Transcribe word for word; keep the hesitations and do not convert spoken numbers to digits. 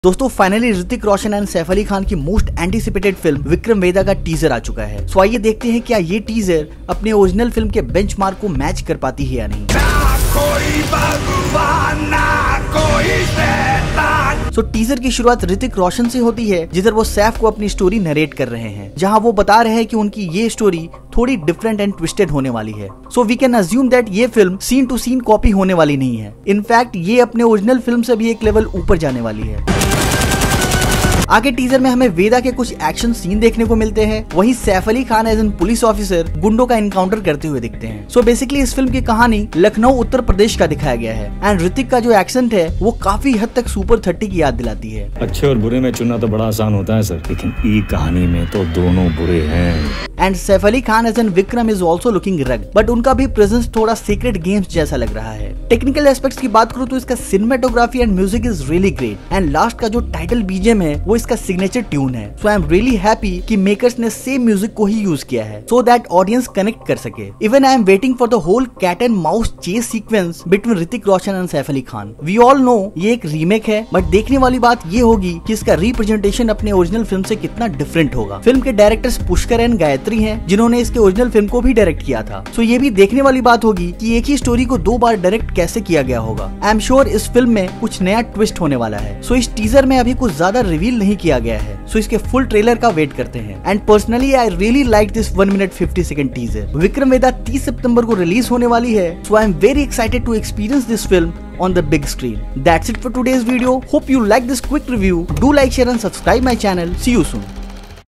दोस्तों finally Hrithik Roshan and Saif Ali Khan की most anticipated film Vikram Veda का टीजर आ चुका है। सो आइए देखते हैं क्या ये टीजर अपने ओरिजिनल फिल्म के बेंचमार्क को मैच कर पाती है या नहीं। कोई भगवान ना कोई शैतान। सो टीजर की शुरुआत ऋतिक रोशन से होती है, जिधर वो सैफ को अपनी स्टोरी नरेट कर रहे हैं, जहां वो बता रहे हैं कि उनकी ये स्टोरी थोड़ी डिफरेंट एंड ट्विस्टेड होने वाली है। So we can assume that ये film scene to scene copy होने वाली नहीं है। इनफैक्ट ये अपने ओरिजिनल फिल्म से भी एक लेवल ऊपर जाने वाली है। आगे टीजर में हमें वेदा के कुछ एक्शन सीन देखने को मिलते हैं, वहीं Saif Ali Khan as an police officer गुंडों का इनकाउंटर करते हुए दिखते हैं। सो बेसिकली इस फिल्म की कहानी लखनऊ उत्तर प्रदेश का दिखाया गया है एंड ऋतिक का जो एक्सेंट है वो काफी हद तक सुपर थर्टी की याद दिलाती है। अच्छे और बुरे में चुनना तो बड़ा आसान होता है सर, लेकिन ई कहानी में तो दोनों बुरे हैं। And Saif Ali Khan as an Vikram is also looking rug, but उनका भी प्रेजेंस थोड़ा सीक्रेट गेम्स जैसा लग रहा है। टेक्निकल एस्पेक्ट्स की बात करूँ तो इसका cinematography and music is really great and last का जो टाइटल बीजीएम है वो इसका सिग्नेचर ट्यून है। So I am really happy कि मेकर्स ने सेम म्यूजिक को ही यूज किया है सो दैट ऑडियंस कनेक्ट कर सके। Even I am waiting for the whole cat and mouse chase sequence between Hrithik Roshan and Saif Ali Khan. We all know ये एक रीमेक है, बट देखने वाली बात ये होगी कि इसका रिप्रेजेंटेशन अपने ओरिजिनल फिल्म से कितना डिफरेंट होगा। फिल्म के डायरेक्टर्स पुष्कर एंड गायत्री हैं, जिन्होंने इसके ओरिजिनल फिल्म को भी डायरेक्ट किया था। सो ये भी देखने वाली बात होगी कि एक ही स्टोरी को दो बार डायरेक्ट कैसे किया गया होगा। आई एम श्योर इस फिल्म में कुछ नया ट्विस्ट होने वाला है। सो इस टीजर में अभी कुछ ज्यादा रिवील नहीं किया गया है, सो इसके फुल ट्रेलर का वेट करते हैं। And personally I really like this one minute fifty second teaser. Vikram Veda तीस सितंबर को रिलीज होने वाली है, so I am very excited to experience this film on the big screen. That's it for today's video. Hope you like this quick review. Do like, share and subscribe my channel. See you soon.